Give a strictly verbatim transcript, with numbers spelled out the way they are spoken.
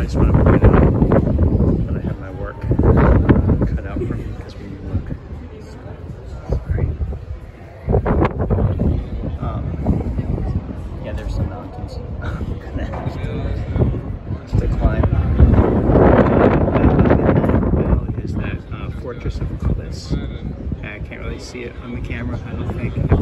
just want to point out that I have my work uh, cut out for me, because when you look, sorry, um, yeah, there's some mountains to climb. Is that uh, Fortress of Cliffs. I can't really see it on the camera, I don't think.